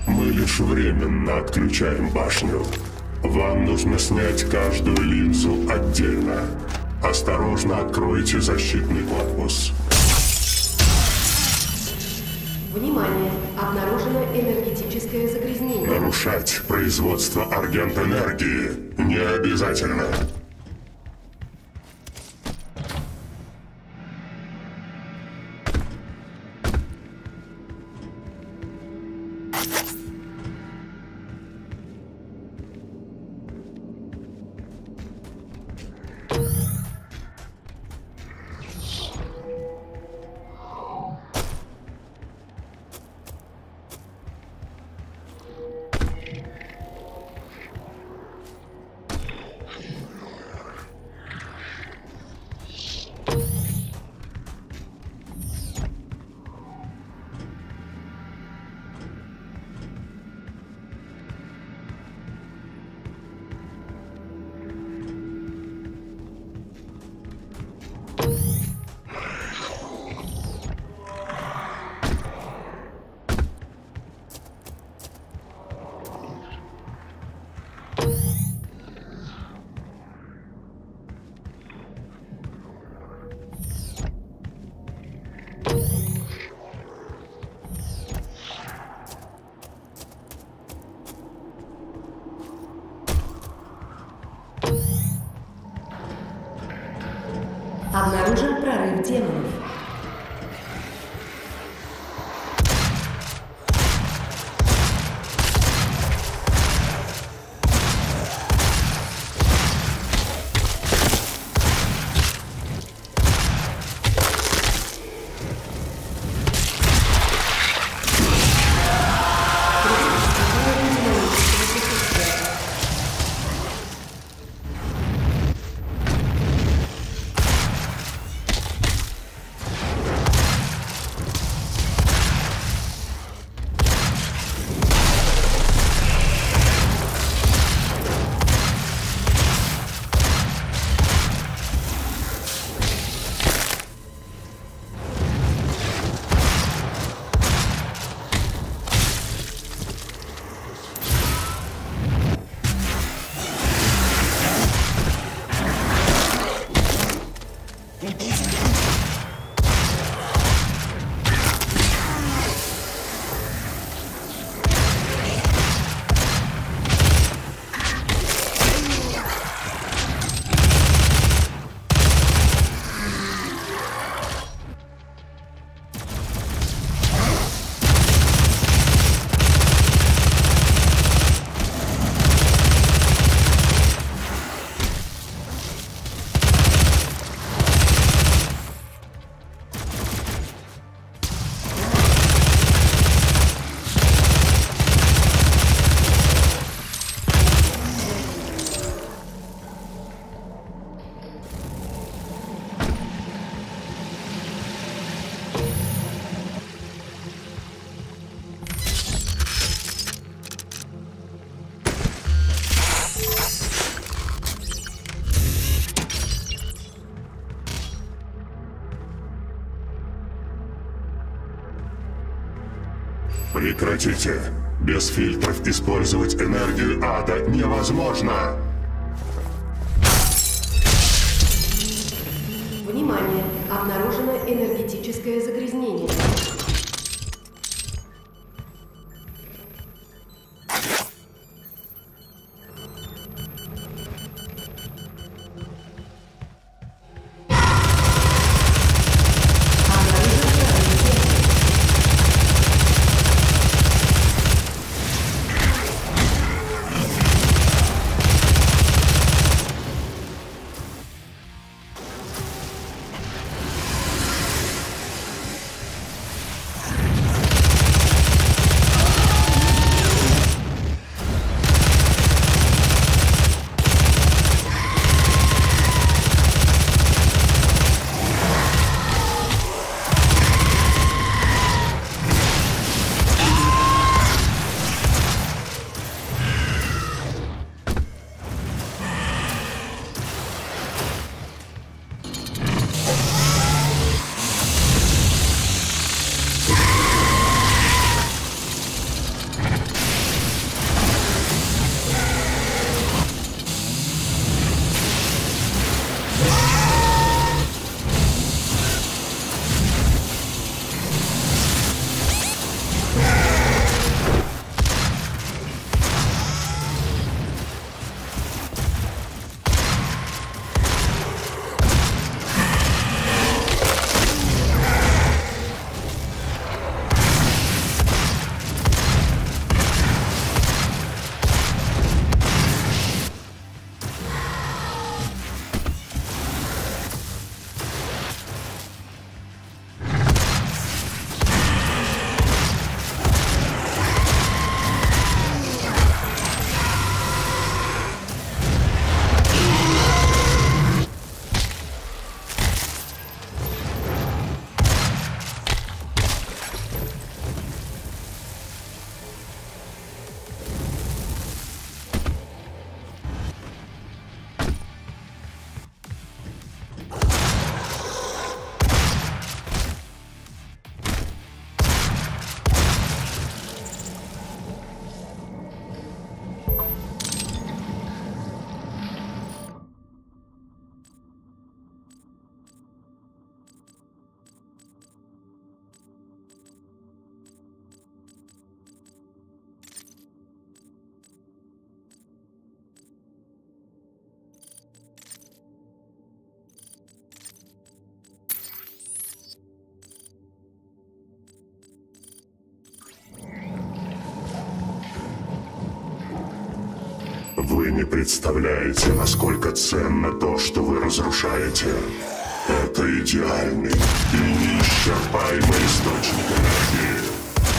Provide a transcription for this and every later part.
Мы лишь временно отключаем башню. Вам нужно снять каждую линзу отдельно. Осторожно откройте защитный корпус. Внимание! Обнаружено энергетическое загрязнение. Нарушать производство аргент-энергии не обязательно. Обнаружен прорыв демонов. Прекратите. Без фильтров использовать энергию ада невозможно. Внимание! Обнаружено энергетическое загрязнение. Вы не представляете, насколько ценно то, что вы разрушаете. Это идеальный и неисчерпаемый источник энергии.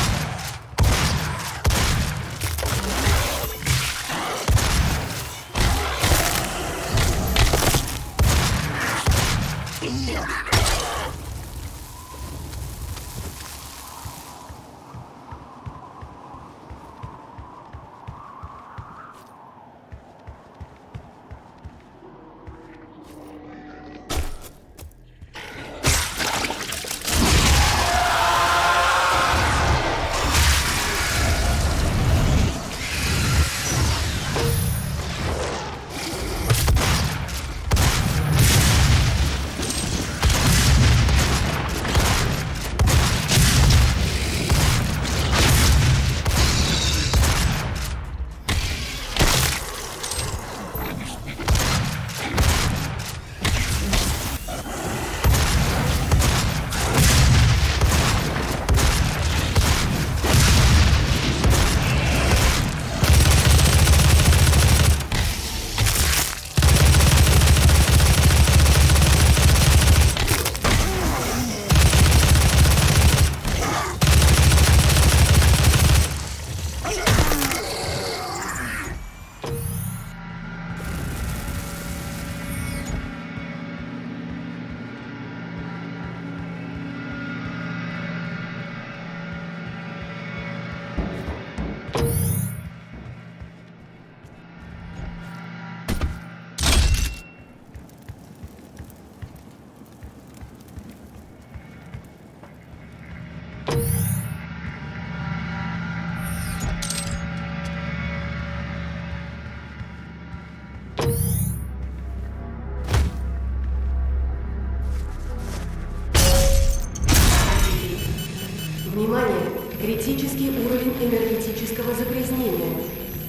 Внимание! Критический уровень энергетического загрязнения.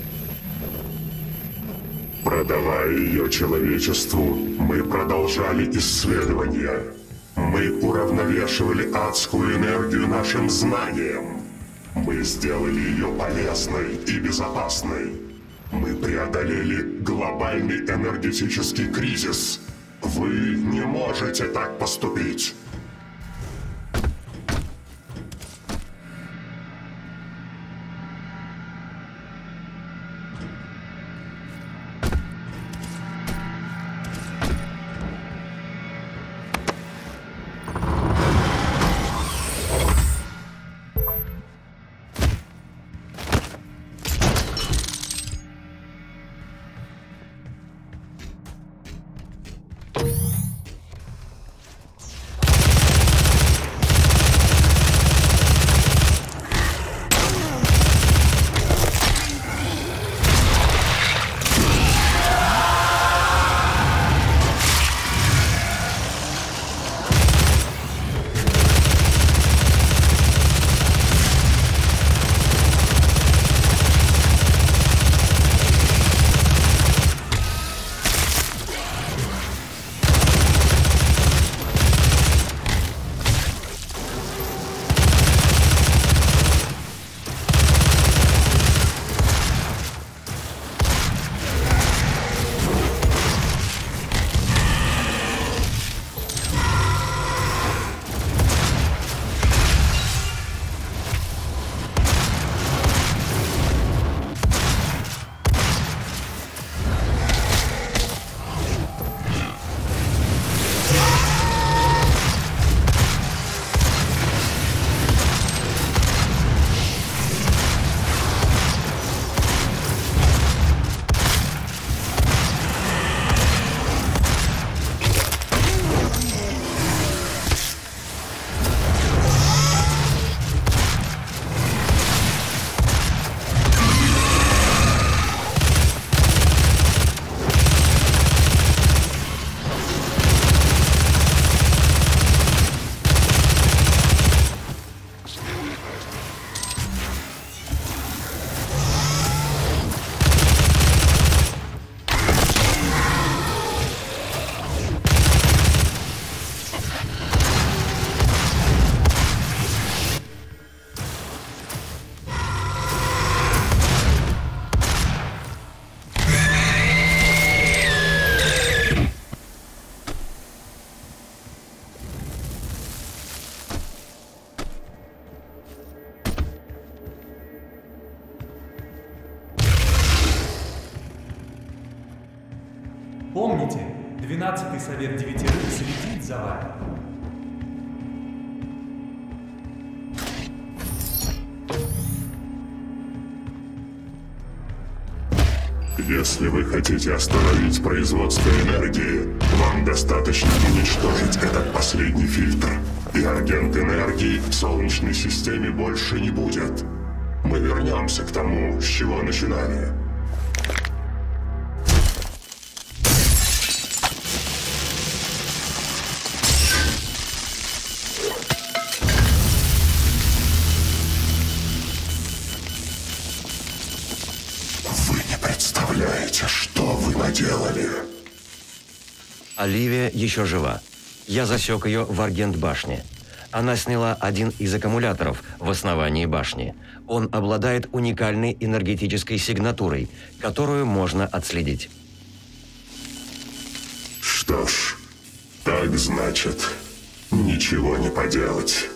Продавая ее человечеству, мы продолжали исследования. Мы уравновешивали адскую энергию нашим знанием. Мы сделали ее полезной и безопасной. Мы преодолели глобальный энергетический кризис. Вы не можете так поступить. Помните, 12-й совет девятерых следит за вами. Если вы хотите остановить производство энергии, вам достаточно уничтожить этот последний фильтр. И агент энергии в Солнечной системе больше не будет. Мы вернемся к тому, с чего начинали. Что вы наделали? Оливия еще жива. Я засек ее в Аргент-башне. Она сняла один из аккумуляторов в основании башни. Он обладает уникальной энергетической сигнатурой, которую можно отследить. Что ж, так значит, ничего не поделать.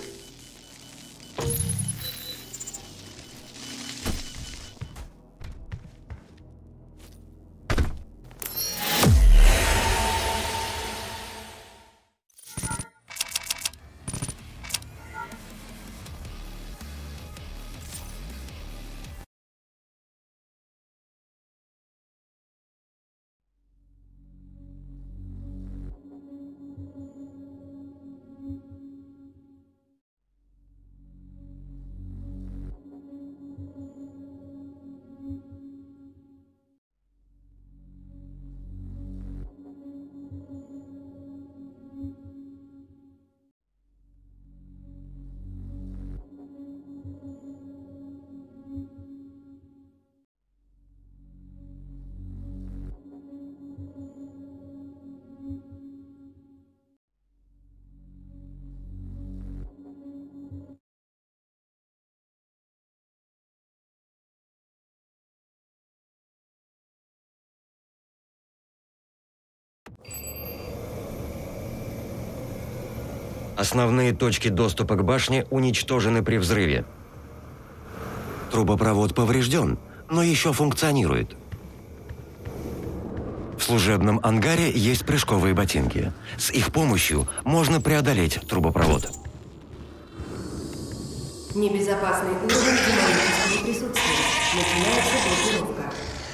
Основные точки доступа к башне уничтожены при взрыве. Трубопровод поврежден, но еще функционирует. В служебном ангаре есть прыжковые ботинки. С их помощью можно преодолеть трубопровод. Небезопасный уровень демонического присутствия. Начинается блокировка.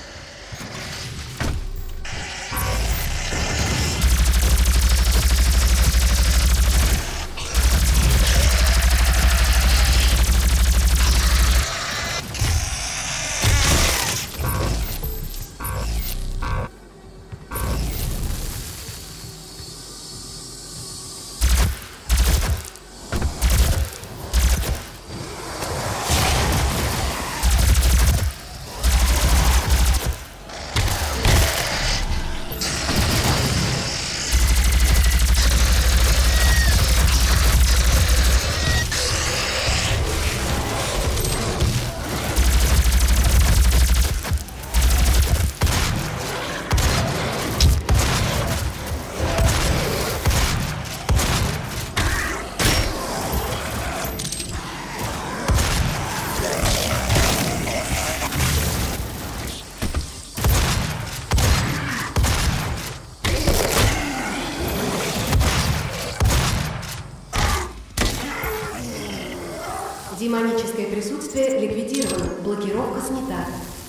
Демоническое присутствие ликвидировано. Блокировка снята.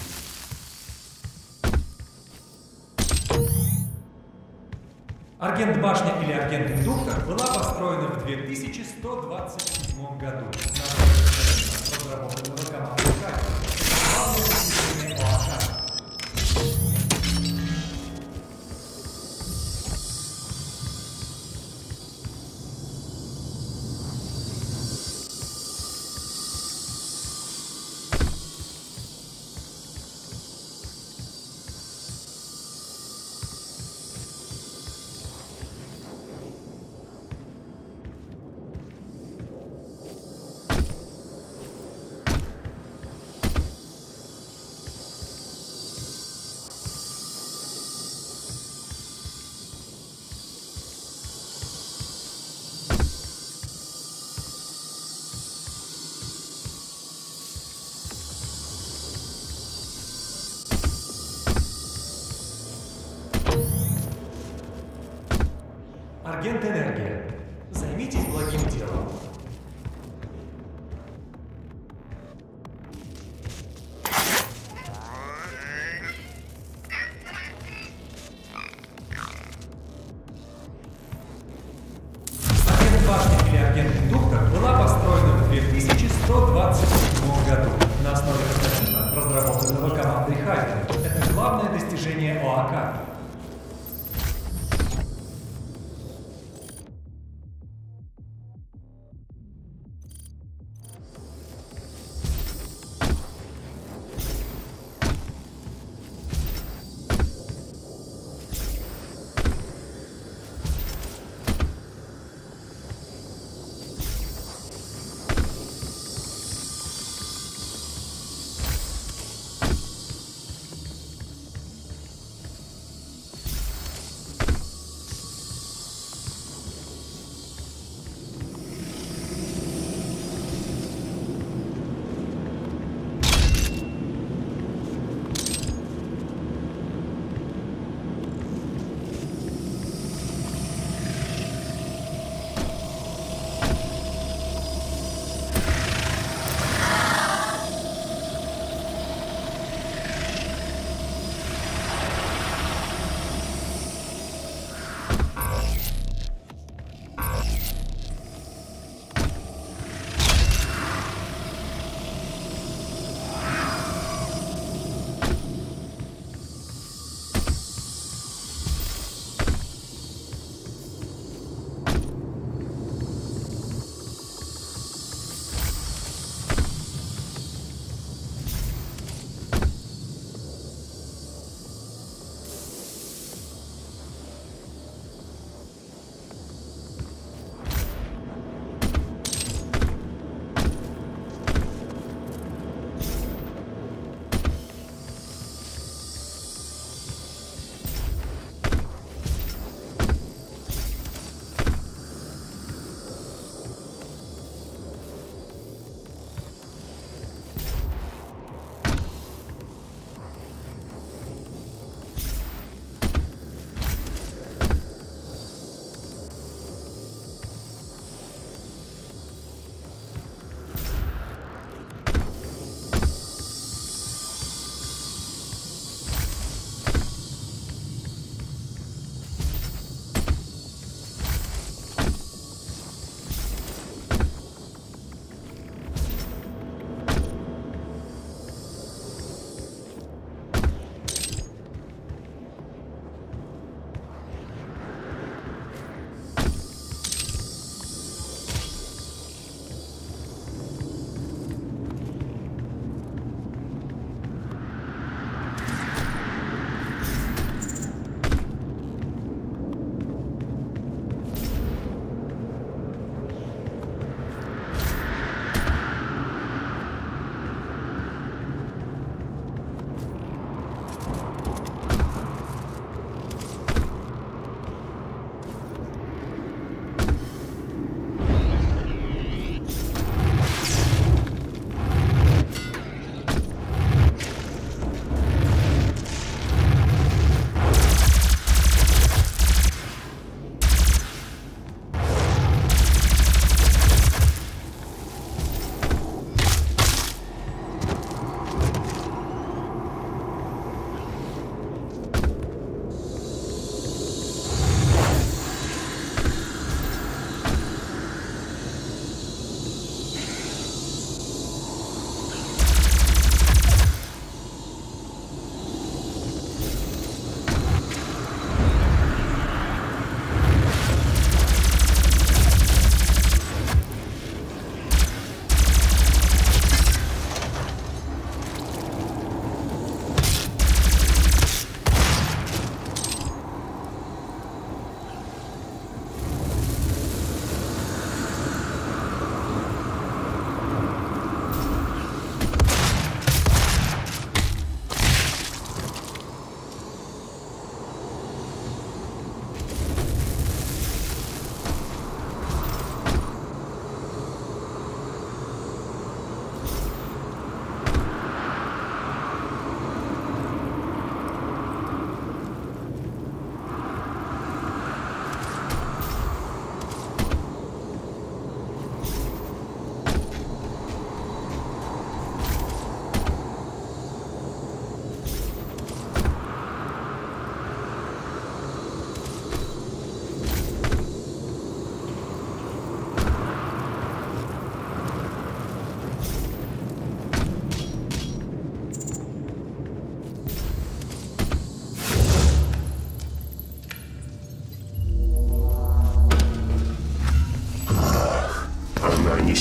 Аргент-башня или Аргент-индуктор была построена в 2127 году на разработанного командой Катя. Главное достижение ОАК. Агент Энергия, займитесь благим делом. Совет башни или агент Индуктор была построена в 2127 году на основе прототипа, разработанного командой Хайден. Это главное достижение ОАК.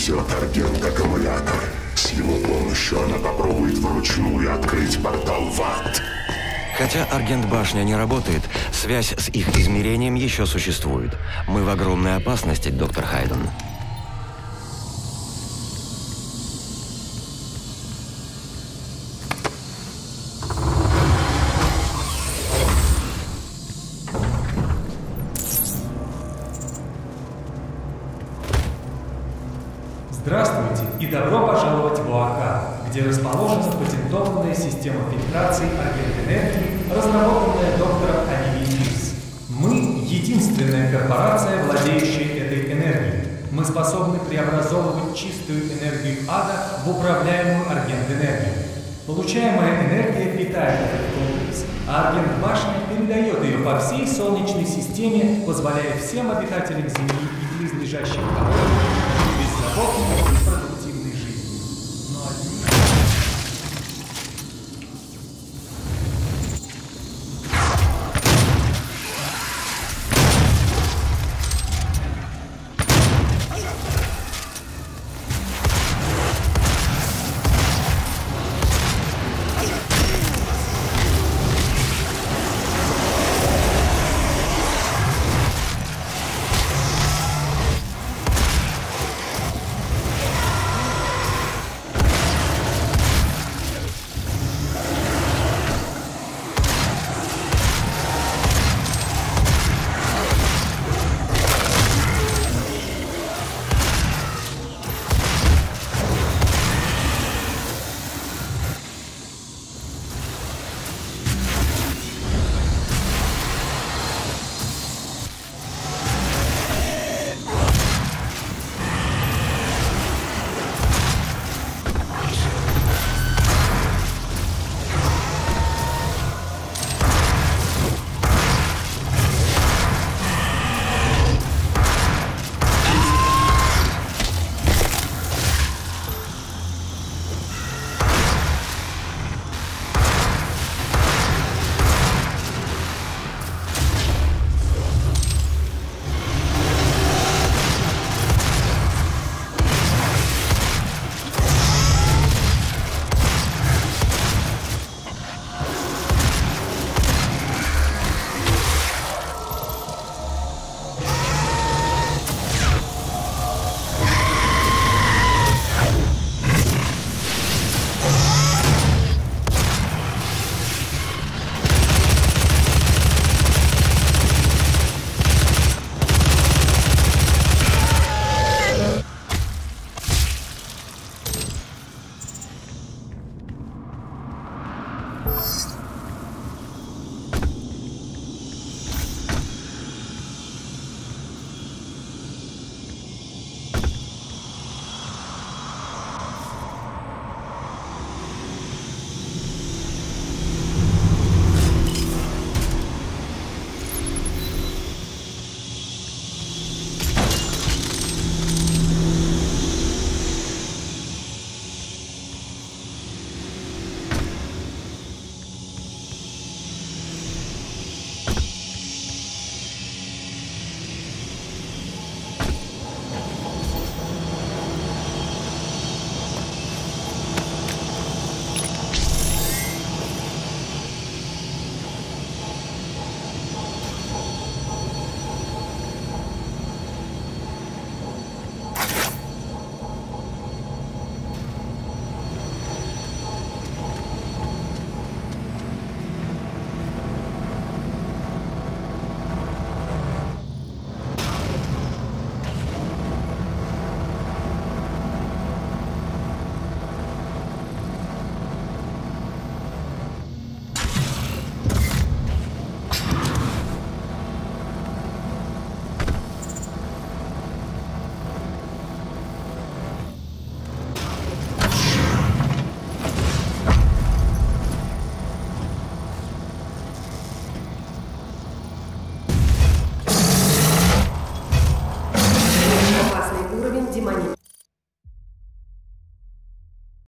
несет аргент-аккумулятор. С его помощью она попробует вручную открыть портал в ад. Хотя Аргент-башня не работает, связь с их измерением еще существует. Мы в огромной опасности, доктор Хайден. Здравствуйте и добро пожаловать в ОАК, где расположена патентованная система фильтрации аргент-энергии, разработанная доктором Оливией Пирс. Мы – единственная корпорация, владеющая этой энергией. Мы способны преобразовывать чистую энергию ада в управляемую аргент-энергию. Получаемая энергия питает этот комплекс, а аргент-башня передает ее по всей Солнечной системе, позволяя всем обитателям Земли и близлежащих колоний беззаботной и продуктивной жизни. Но одни...